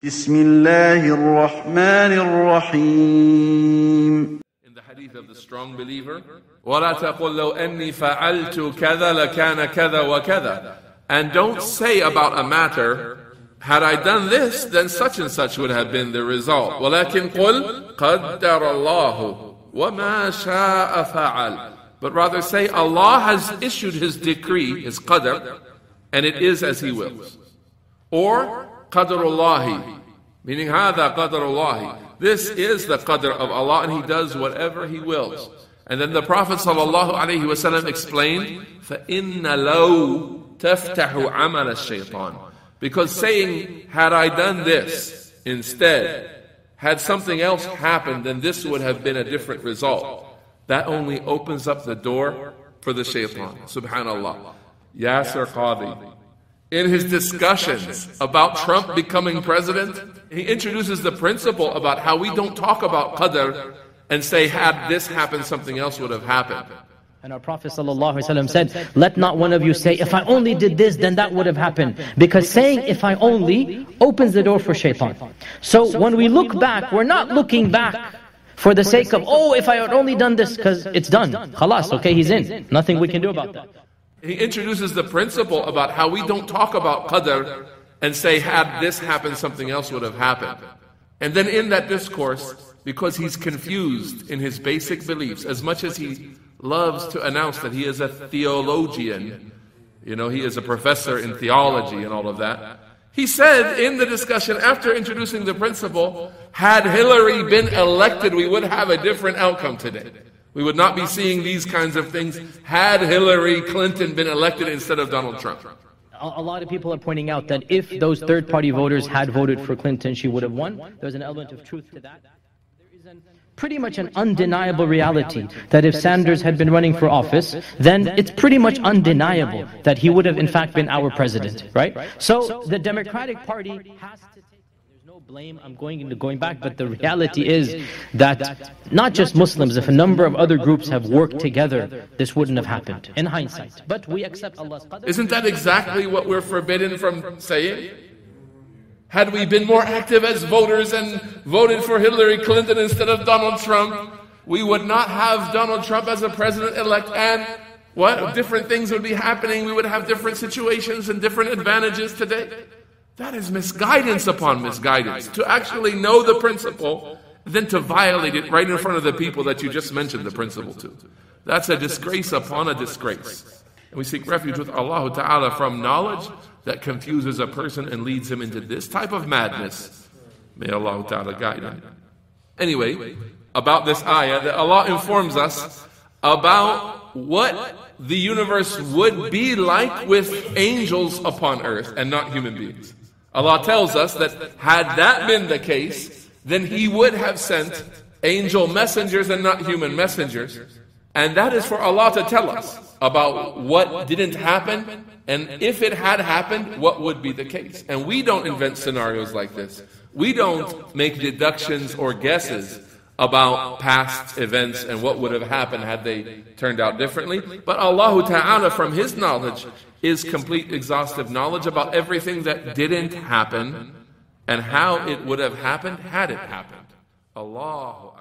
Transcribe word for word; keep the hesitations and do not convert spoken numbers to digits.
بسم الله الرحمن الرحيم. In the hadith of the strong believer, وَلَا تَقُلْ لَوْ أَنِّي فَعَلْتُ كَذَا لَكَانَ كَذَا وَكَذَا. And don't say about a matter, had I done this, then such and such would have been the result. وَلَكِنْ قُلْ قَدَّرَ اللَّهُ وَمَا شَاءَ فَعَلْ. But rather say, Allah has issued His decree, His qadr, and it is as He wills. Or, qadrullahi, meaning هَذَا qadrullahi. This is the qadr of Allah, and He does whatever He wills. And then the Prophet ﷺ explained, فَإِنَّ لَوْ تَفْتَحُ عَمَلَ الشَّيْطَانِ. Because saying, had I done this instead, had something else happened, then this would have been a different result. That only opens up the door for the shaitan. Subhanallah. Yasir Qadhi, in his discussions about Trump becoming president, he introduces the principle about how we don't talk about qadr and say, had this happened, something else would have happened. And our Prophet ﷺ said, let not one of you say, if I only did this, then that would have happened. Because saying, if I only, opens the door for shaitan. So when we look back, we're not looking back for the sake of, oh, if I had only done this, because it's done. Khalas, okay, he's in. Nothing we can do about that. He introduces the principle about how we don't talk about qadr and say, had this happened, something else would have happened. And then in that discourse, because he's confused in his basic beliefs, as much as he loves to announce that he is a theologian, you know, he is a professor in theology and all of that, he said in the discussion, after introducing the principle, had Hillary been elected, we would have a different outcome today. We would not be seeing these kinds of things had Hillary Clinton been elected instead of Donald Trump. A lot of people are pointing out that if those third-party voters had voted for Clinton, she would have won. There's an element of truth to that. There is an, pretty much an undeniable reality that if Sanders had been running for office, then it's pretty much undeniable that he would have in fact been our president, right? So the Democratic Party has to take, there's no blame, I'm going into going back, but the reality is that not just Muslims, if a number of other groups have worked together, this wouldn't have happened, in hindsight. But we accept Allah's qadr. Isn't that exactly what we're forbidden from saying? Had we been more active as voters and voted for Hillary Clinton instead of Donald Trump, we would not have Donald Trump as a president-elect, and what different things would be happening. We would have different situations and different advantages today. That is misguidance upon misguidance. To actually know the principle, then to violate it right in front of the people that you just mentioned the principle to. That's a disgrace upon a disgrace. And we seek refuge with Allah Ta'ala from knowledge that confuses a person and leads him into this type of madness. May Allah Ta'ala guide him. Anyway, about this ayah, that Allah informs us about what the universe would be like with angels upon earth and not human beings. Allah tells us that had that been the case, then He would have sent angel messengers and not human messengers. And that is for Allah to tell us about what didn't happen, and if it had happened, what would be the case. And we don't invent scenarios like this. We don't make deductions or guesses about past events and what would have happened had they turned out differently. But Allah Ta'ala, from His knowledge, is complete, exhaustive knowledge about everything that didn't happen and how it would have happened had it happened. Allah